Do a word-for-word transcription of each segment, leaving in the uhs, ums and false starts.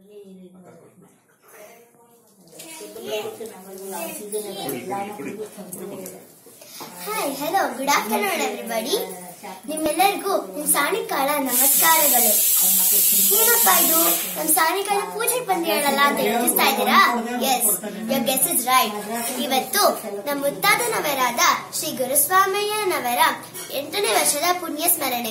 Hi, hello, good afternoon everybody. ನಿಮ್ಮೆಲ್ಲರಿಗೂ ನಿಮ್ ಸಾಣಿಕಾಳ ನಮಸ್ಕಾರಗಳು. ಏನಪ್ಪ ಇದು ನಮ್ ಸಾಣಿಕಾಳ ಪೂಜೆ ಪಂದ್ಯಗಳಲ್ಲ ಅಂತ ಯೋಚಿಸ್ತಾ ಇದ್ದೀರಾ? Yes, your guess is right. ಇವತ್ತು ನಮ್ಮ ಮುತ್ತಾದನವರಾದ ಶ್ರೀ ಗುರುಸ್ವಾಮಯ್ಯನವರ ಎಂಟನೇ ವರ್ಷದ ಪುಣ್ಯಸ್ಮರಣೆ.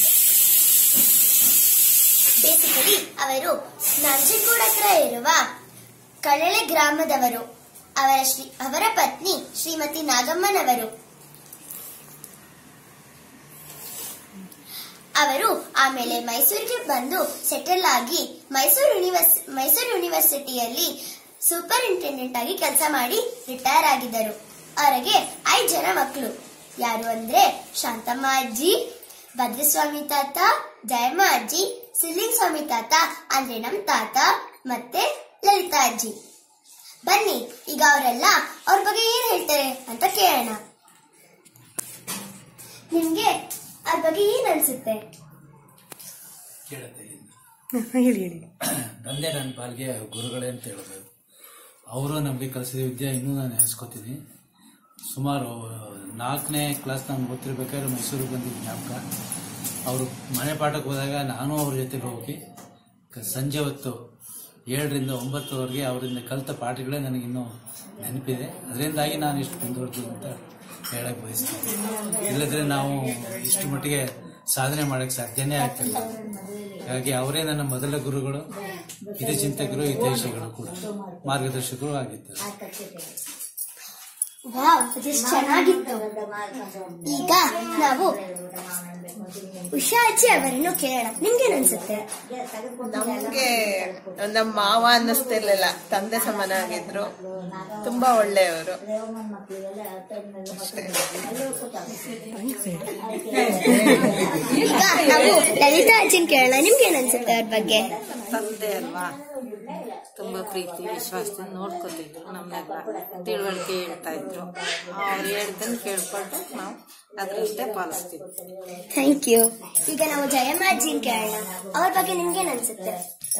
ಬೇಸಿಕಲಿ ಅವರು ನಂಜನಗೂಡ ಹತ್ರ ಇರುವ ಕಳಲೆ ಗ್ರಾಮದವರು. ಅವರ ಶ್ರೀ ಅವರ ಪತ್ನಿ ಶ್ರೀಮತಿ ನಾಗಮ್ಮನವರು. ಅವರು ಆಮೇಲೆ ಮೈಸೂರಿಗೆ ಬಂದು ಸೆಟಲ್ ಆಗಿ ಮೈಸೂರು ಯೂನಿವರ್ಸಿ ಮೈಸೂರು ಯೂನಿವರ್ಸಿಟಿಯಲ್ಲಿ ಸೂಪರಿಂಟೆಂಡೆಂಟ್ ಆಗಿ ಕೆಲಸ ಮಾಡಿ ರಿಟೈರ್ ಆಗಿದ್ದರು. ಅವರಿಗೆ ಐದು ಜನ ಮಕ್ಕಳು. ಯಾರು ಅಂದ್ರೆ ಶಾಂತಮ್ಮ ಅಜ್ಜಿ, ಭದ್ರಸ್ವಾಮಿ ತಾತ, ಜಯಮ್ಮ ಅಜ್ಜಿ, ಸಿಲ್ಲಿಂಗ್ ಸ್ವಾಮಿ ತಾತ ಅಂದ್ರೆ ನಮ್ ತಾತ, ಮತ್ತೆ ಲಲಿತಾ ಅಜ್ಜಿ. ಬನ್ನಿ ಈಗ ಅವರೆಲ್ಲ ಅವ್ರ ಬಗ್ಗೆ ಏನ್ ಹೇಳ್ತಾರೆ ಅಂತ ಕೇಳೋಣ. ನಿಮ್ಗೆ ಅದ್ರ ಬಗ್ಗೆ ಏನ್ ಅನ್ಸುತ್ತೆ? ತಂದೆ ನನ್ನ ಪಾಲ್ಗೆ ಗುರುಗಳೇ ಅಂತ ಹೇಳಿದ್ರು. ಅವರು ನಮಗೆ ಕಲಿಸಿದ ವಿದ್ಯೆ ಇನ್ನೂ ನಾನು ನೆನೆಸ್ಕೊತೀನಿ. ಸುಮಾರು ನಾಲ್ಕನೇ ಕ್ಲಾಸ್ ನಾನು ಓದ್ತಿರ್ಬೇಕಾದ್ರೆ ಮೈಸೂರಿಗೆ ಬಂದಿದ್ದ ಜ್ಞಾಪಕ. ಅವರು ಮನೆ ಪಾಠಕ್ಕೆ ಹೋದಾಗ ನಾನು ಅವ್ರ ಜೊತೆಗೆ ಹೋಗಿ ಸಂಜೆ ಹೊತ್ತು ಏಳರಿಂದ ಒಂಬತ್ತುವರೆಗೆ ಅವರಿಂದ ಕಲಿತ ಪಾಠಗಳೇ ನನಗಿನ್ನೂ ನೆನಪಿದೆ. ಅದರಿಂದಾಗಿ ನಾನು ಇಷ್ಟು ಮುಂದುವರೆದು ಅಂತ ಹೇಳಕ್ಕೆ ಬಯಸ್ತೀನಿ. ಇಲ್ಲದ್ರೆ ನಾವು ಇಷ್ಟು ಮಟ್ಟಿಗೆ ಸಾಧನೆ ಮಾಡೋಕ್ಕೆ ಸಾಧ್ಯನೇ ಆಗ್ತಿಲ್ಲ. ಹಾಗಾಗಿ ಅವರೇ ನನ್ನ ಮೊದಲ ಗುರುಗಳು, ಹಿತಚಿಂತಕರು, ಹಿತೈಷಿಗಳು ಕೂಡ, ಮಾರ್ಗದರ್ಶಕರು ಆಗಿದ್ದಾರೆ. ವಾವ್, ಅದೆಷ್ಟು ಚೆನ್ನಾಗಿತ್ತು. ಈಗ ನಾವು ಉಷಾ ಅಜ್ಜಿ ಅವರನ್ನು ಕೇಳೋಣ. ನಿಮ್ಗೇನ್ ಅನ್ಸುತ್ತೆ? ನಮ್ಗೆ ನಮ್ಮ ಮಾವ ಅನ್ನಿಸ್ತಿರ್ಲಿಲ್ಲ, ತಂದೆ ಸಮಾನ ಆಗಿದ್ರು, ತುಂಬಾ ಒಳ್ಳೆಯವರು. ಈಗ ನಾವು ಲಲಿತಾ ಅಜ್ಜಿನ ಕೇಳೋಣ. ನಿಮ್ಗೇನ್ ಅನ್ಸುತ್ತೆ ಅವ್ರ ಬಗ್ಗೆ? ತಂದೆ ಅಲ್ವಾ, ತುಂಬಾ ಪ್ರೀತಿ ವಿಶ್ವಾಸದಿಂದ ನೋಡ್ಕೊತಿದ್ರು. ನಮ್ಮೆಲ್ಲ ತಿಳುವಳಿಕೆ ಹೇಳ್ತಾ ಇದ್ರು. ಅವ್ರು ಹೇಳ್ದನ್ನು ಕೇಳ್ಕೊಂಡು ನಾವು ಅದರಂತೆ ಪಾಲಿಸ್ತೀವಿ. Thank you. ಈಗ ನಾವು ಜಯಮ್ಮ ಅಜ್ಜಿನ ಕೇಳೋಣ. ಅವ್ರ ಬಗ್ಗೆ ನಿಮ್ಗೇನ್ ಅನ್ಸುತ್ತೆ?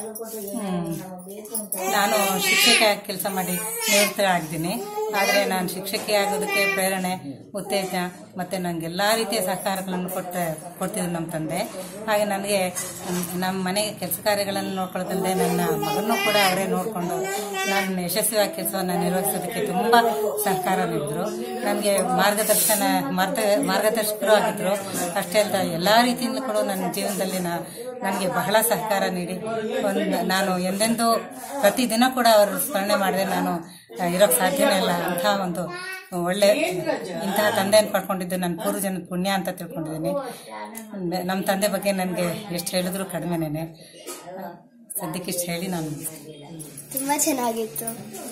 ನಾನು ಶಿಕ್ಷಕಿ ಆಗಿ ಕೆಲಸ ಮಾಡಿ ನಿವೃತ್ತಿ ಆಗಿದ್ದೀನಿ. ಆದರೆ ನಾನು ಶಿಕ್ಷಕಿ ಆಗೋದಕ್ಕೆ ಪ್ರೇರಣೆ, ಉತ್ತೇಜನ ಮತ್ತು ನನಗೆಲ್ಲ ರೀತಿಯ ಸಹಕಾರಗಳನ್ನು ಕೊಟ್ಟ ಕೊಡ್ತಿದ್ರು ನಮ್ಮ ತಂದೆ. ಹಾಗೆ ನನಗೆ ನಮ್ಮ ಮನೆಗೆ ಕೆಲಸ ಕಾರ್ಯಗಳನ್ನು ನೋಡ್ಕೊಳ್ಳೋದಲ್ಲದೆ ನನ್ನ ಮಗನೂ ಕೂಡ ಅವರೇ ನೋಡಿಕೊಂಡು ನಾನು ಯಶಸ್ವಿಯಾಗಿ ಕೆಲಸವನ್ನು ನಿರ್ವಹಿಸೋದಕ್ಕೆ ತುಂಬ ಸಹಕಾರ ನೀಡಿದ್ರು. ನನಗೆ ಮಾರ್ಗದರ್ಶನ ಮಾರ್ಗ ಮಾರ್ಗದರ್ಶಕರು ಆಗಿದ್ದರು. ಅಷ್ಟೇ ಅಲ್ಲ, ಎಲ್ಲ ರೀತಿಯಿಂದಲೂ ಕೂಡ ನನ್ನ ಜೀವನದಲ್ಲಿ ನನಗೆ ಬಹಳ ಸಹಕಾರ ನೀಡಿ ಒಂದು ನಾನು ಎಂದೆಂದೂ ಪ್ರತಿದಿನ ಕೂಡ ಅವರು ಸ್ಮರಣೆ ಮಾಡಿದ್ರೆ ನಾನು ಇರೋಕ್ಕೆ ಸಾಧ್ಯನೇ ಇಲ್ಲ. ಅಂತಹ ಒಂದು ಒಳ್ಳೆ ಇಂತಹ ತಂದೆಯನ್ನು ಪಡ್ಕೊಂಡಿದ್ದು ನನ್ನ ಪೂರ್ವಜನದ ಪುಣ್ಯ ಅಂತ ತಿಳ್ಕೊಂಡಿದ್ದೀನಿ. ನಮ್ಮ ತಂದೆ ಬಗ್ಗೆ ನನಗೆ ಎಷ್ಟು ಹೇಳಿದ್ರು ಕಡಿಮೆನೇನೆ. ಸದ್ಯಕ್ಕೆ ಇಷ್ಟು ಹೇಳಿ ನಾನು ತುಂಬಾ ಚೆನ್ನಾಗಿತ್ತು.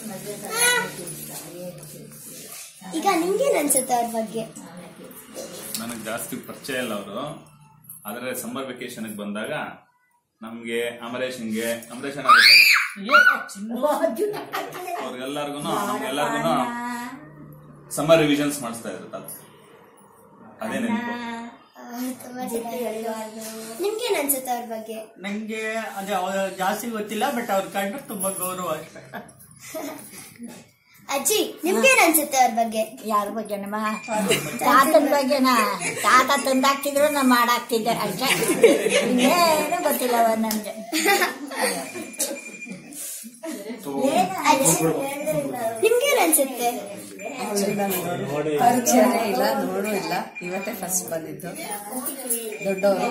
ಈಗ ನಿಮ್ಗೇನ್ ಅನ್ಸುತ್ತೆ ಅವ್ರ ಬಗ್ಗೆ? ನನಗೆ ಜಾಸ್ತಿ ಪರಿಚಯ ಇಲ್ಲ ಅವರು, ಆದರೆ ಸಮ್ಮರ್ ವೆಕೇಶನ್ ಬಂದಾಗ ನಮ್ಗೆ ಅಮರೇಶನ್ಗೆ ಅಮರೇಶನ್ ಅವ್ರಿಗೆಲ್ಲರಿಗೂ ನಮ್ಗೆಲ್ಲರಿಗೂ ಸಮ್ಮರ್ ರಿವಿಷನ್ಸ್ ಮಾಡಿಸ್ತಾ ಇದ್ರು. ಅದೇ ನೆನಪು. ನಿಮ್ಗೇನ್ ಅನ್ಸುತ್ತೆ ಅವ್ರ ಬಗ್ಗೆ? ನಂಗೆ ಅದೇ ಜಾಸ್ತಿ ಗೊತ್ತಿಲ್ಲ, ಬಟ್ ಅವ್ರ ಕಂಡ್ರೆ ತುಂಬಾ ಗೌರವ. ಅಜ್ಜಿ, ನಿಮ್ಗೇನ್ ಅನ್ಸುತ್ತೆ ಅವ್ರ ಬಗ್ಗೆ? ಯಾರ ಬಗ್ಗೆ? ನಮ್ಮ ತಾತನ ಬಗ್ಗೆನಾ? ತಾತ ತಂದಾಕ್ತಿದ್ರು ನಾ ಮಾಡಾಕ್ತಿದ್ದೆ ಅಷ್ಟೇ, ಇನ್ನೇನು ಗೊತ್ತಿಲ್ಲ ಅವ ನನ್ಗೆ. ನಿಮ್ಗೇನ್ ಅನ್ಸುತ್ತೆ? ಪರಿಚಯನೇ ಇಲ್ಲ, ನೋಡೂ ಇಲ್ಲ, ಇವತ್ತೇ ಫಸ್ಟ್ ಬಂದಿದ್ದು. ದೊಡ್ಡವರು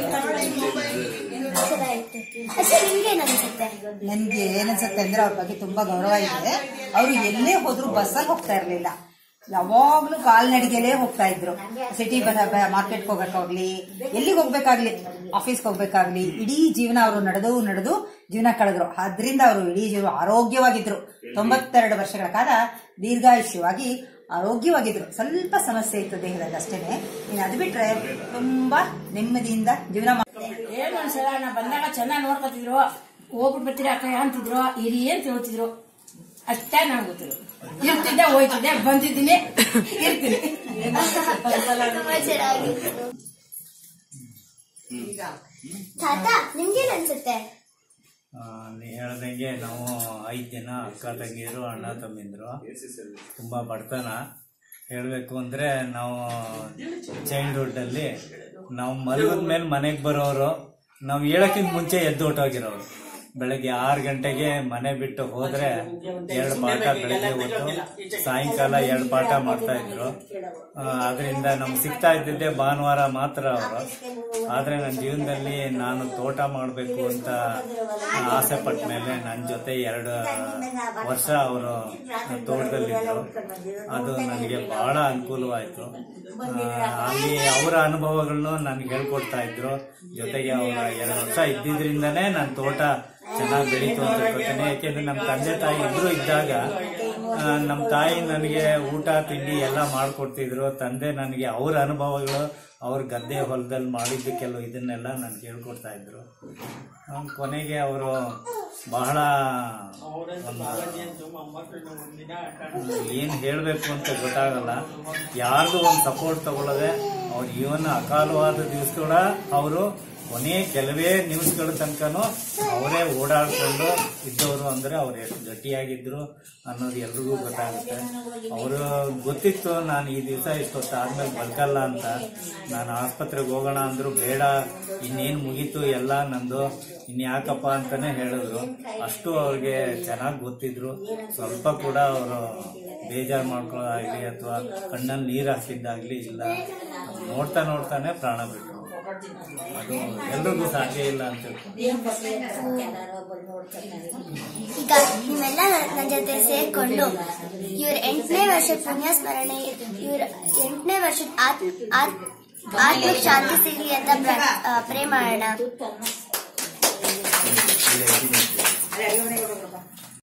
ನಿಮ್ಗೇನ್ ಅನ್ಸುತ್ತೆ? ನನ್ಗೆ ಏನನ್ಸುತ್ತೆ ಅಂದ್ರೆ ಅವ್ರ ಬಗ್ಗೆ ತುಂಬಾ ಗೌರವ ಇದೆ. ಅವ್ರು ಎಲ್ಲೇ ಹೋದ್ರು ಬಸ್ಸಲ್ಲಿ ಹೋಗ್ತಾ ಇರ್ಲಿಲ್ಲ, ಯಾವಾಗ್ಲೂ ಕಾಲ್ನಡಿಗೆಲೇ ಹೋಗ್ತಾ ಇದ್ರು. ಸಿಟಿ ಮಾರ್ಕೆಟ್ಗೆ ಹೋಗ್ಬೇಕಾಗ್ಲಿ, ಎಲ್ಲಿಗೆ ಹೋಗ್ಬೇಕಾಗ್ಲಿ, ಆಫೀಸ್ಗೆ ಹೋಗ್ಬೇಕಾಗ್ಲಿ, ಇಡೀ ಜೀವನ ಅವರು ನಡೆದು ನಡೆದು ಜೀವನ ಕಳೆದ್ರು. ಆದ್ರಿಂದ ಅವರು ಇಡೀ ಜೀವನ ಆರೋಗ್ಯವಾಗಿದ್ರು. ತೊಂಬತ್ತೆರಡು ವರ್ಷಗಳ ಕಾಲ ದೀರ್ಘಾಯುಷ್ಯವಾಗಿ ಆರೋಗ್ಯವಾಗಿದ್ರು. ಸ್ವಲ್ಪ ಸಮಸ್ಯೆ ಇತ್ತು ದೇಹದಲ್ಲಿ ಅಷ್ಟೇನೆ. ಇನ್ನು ಅದು ಬಿಟ್ರೆ ತುಂಬಾ ನೆಮ್ಮದಿಯಿಂದ ಜೀವನ ಮಾಡ್ತಾರೆ. ಏನು ಅನ್ಸಲ್ಲ, ನಾ ಬಂದಾಗ ಚೆನ್ನಾಗಿ ನೋಡ್ಕೊತಿದ್ರು. ಹೋಗ್ಬಿಟ್ಟು ಬರ್ತೀರಾ ಅಕ್ಕ ಅಂತಿದ್ರು, ಇರಿ ಅಂತ ಹೇಳ್ತಿದ್ರು. ಅಷ್ಟೇ ನಾನು ಗೊತ್ತಿದ್ರು. ಇರ್ತಿದ್ದೆ, ಹೋಯ್ತಿದ್ದೆ, ಬಂದಿದ್ದೀನಿ, ಇರ್ತೀನಿ. ತಾತ, ನಿಮ್ಗೇನ್ ಅನ್ಸುತ್ತೆ? ನೀವು ಹೇಳ್ದಂಗೆ ನಾವು ಐದು ಜನ ಅಕ್ಕ ತಂಗಿಯರು ಅಣ್ಣ ತಮ್ಮಿಂದರು, ತುಂಬ ಬಡತನ. ಹೇಳಬೇಕು ಅಂದರೆ ನಾವು ಚೈಲ್ಡ್ಹುಡ್ಡಲ್ಲಿ ನಾವು ಮಲಗಿದ ಮೇಲೆ ಮನೆಗೆ ಬರೋರು, ನಾವು ಹೇಳೋಕ್ಕಿಂತ ಮುಂಚೆ ಎದ್ದು ಹೊಟ್ಟೋಗಿರೋರು. ಬೆಳಗ್ಗೆ ಆರು ಗಂಟೆಗೆ ಮನೆ ಬಿಟ್ಟು ಹೋದ್ರೆ ಎರಡು ಪಾಠ ಬೆಳಗ್ಗೆ ಹೊತ್ತು, ಸಾಯಂಕಾಲ ಎರಡು ಪಾಠ ಮಾಡ್ತಾ ಇದ್ರು. ಅದರಿಂದ ನಮ್ಗೆ ಸಿಗ್ತಾ ಇದ್ದಿದ್ದೆ ಭಾನುವಾರ ಮಾತ್ರ ಅವರು. ಆದರೆ ನನ್ನ ಜೀವನದಲ್ಲಿ ನಾನು ತೋಟ ಮಾಡಬೇಕು ಅಂತ ಆಸೆ ಪಟ್ಟ ಮೇಲೆ ನನ್ನ ಜೊತೆ ಎರಡು ವರ್ಷ ಅವರು ತೋಟದಲ್ಲಿದ್ದರು. ಅದು ನನಗೆ ಬಹಳ ಅನುಕೂಲವಾಯಿತು. ಅಲ್ಲಿ ಅವರ ಅನುಭವಗಳನ್ನು ನನಗೆ ಹೇಳ್ಕೊಡ್ತಾ ಇದ್ರು. ಜೊತೆಗೆ ಅವರ ಎರಡು ವರ್ಷ ಇದ್ದಿದ್ರಿಂದನೇ ನನ್ನ ತೋಟ ಚೆನ್ನಾಗಿ ಬೆಳೀತು ಅಂತ ಹೇಳ್ಕೊತೇನೆ. ಯಾಕೆಂದ್ರೆ ನಮ್ಮ ತಂದೆ ತಾಯಿ ಇಬ್ರು ಇದ್ದಾಗ ನಮ್ಮ ತಾಯಿ ನನಗೆ ಊಟ ತಿಂಡಿ ಎಲ್ಲ ಮಾಡಿಕೊಡ್ತಿದ್ರು. ತಂದೆ ನನಗೆ ಅವ್ರ ಅನುಭವಗಳು, ಅವ್ರ ಗದ್ದೆ ಹೊಲದಲ್ಲಿ ಮಾಡಿದ್ದಕ್ಕೆಲ್ಲ ಇದನ್ನೆಲ್ಲ ನನಗೆ ಹೇಳ್ಕೊಡ್ತಾ ಇದ್ರು. ಕೊನೆಗೆ ಅವರು ಬಹಳ ಏನು ಹೇಳಬೇಕು ಅಂತ ಗೊತ್ತಾಗಲ್ಲ. ಯಾರ್ದು ಒಂದು ಸಪೋರ್ಟ್ ತಗೊಳ್ಳದೆ ಅವ್ರ ಇವನ್ ಅಕಾಲವಾದ ದಿವಸ ಕೂಡ ಅವರು ಕೊನೆ ಕೆಲವೇ ನಿಮಿಷಗಳ ತನಕನೂ ಅವರೇ ಓಡಾಡ್ಕೊಂಡು ಇದ್ದವರು. ಅಂದರೆ ಅವ್ರು ಎಷ್ಟು ಗಟ್ಟಿಯಾಗಿದ್ರು ಅನ್ನೋದು ಎಲ್ರಿಗೂ ಗೊತ್ತಾಗುತ್ತೆ. ಅವರು ಗೊತ್ತಿತ್ತು ನಾನು ಈ ದಿವಸ ಇಷ್ಟೊತ್ತು ಆದ್ಮೇಲೆ ಬದುಕಲ್ಲ ಅಂತ. ನಾನು ಆಸ್ಪತ್ರೆಗೆ ಹೋಗೋಣ ಅಂದ್ರು ಬೇಡ, ಇನ್ನೇನು ಮುಗೀತು ಎಲ್ಲ ನಂದು, ಇನ್ಯಾಕಪ್ಪ ಅಂತಾನೆ ಹೇಳಿದ್ರು. ಅಷ್ಟು ಅವ್ರಿಗೆ ಚೆನ್ನಾಗಿ ಗೊತ್ತಿದ್ರು. ಸ್ವಲ್ಪ ಕೂಡ ಅವರು ಬೇಜಾರು ಮಾಡ್ಕೊಳ್ಳೋದಾಗ್ಲಿ ಅಥವಾ ಕಣ್ಣಲ್ಲಿ ನೀರು ಹಾಕಿದ್ದಾಗ್ಲಿ ಇಲ್ಲ. ನೋಡ್ತಾ ನೋಡ್ತಾನೆ ಪ್ರಾಣ ಬಿಟ್ಟರು. ಅದು ಎಲ್ರಿಗೂ ಸಾಧ್ಯ ಇಲ್ಲ ಅಂತ. ಈಗ ನೀವೆಲ್ಲ ನನ್ನ ಜೊತೆ ಸೇರ್ಕೊಂಡು ಇವ್ರ ಎಂಟನೇ ವರ್ಷದ ಪುಣ್ಯಸ್ಮರಣೆ, ಇವ್ರ ಎಂಟನೇ ವರ್ಷದ ಆತ್ಮ ಶಾಂತಿ ಸಿಗಲಿ ಅಂತ ಪ್ರೇ ಮಾಡೋಣ.